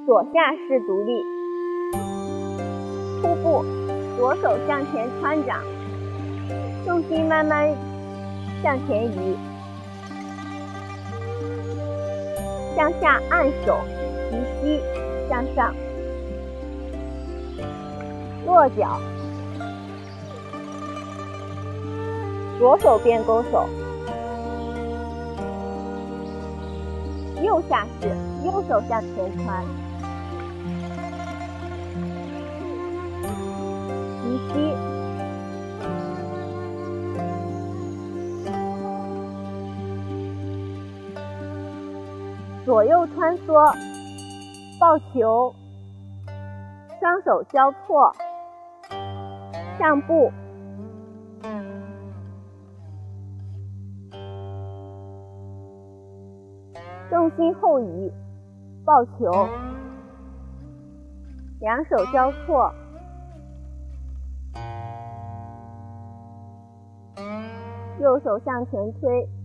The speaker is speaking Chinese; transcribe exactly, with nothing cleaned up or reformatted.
左下式独立。瀑布，左手向前穿掌，重心慢慢向前移，向下按手，提膝向上。落脚，左手变勾手。右下式，右手向前穿，提膝，左右穿梭，抱球，双手交错，上步，重心后移，抱球，两手交错，右手向前推，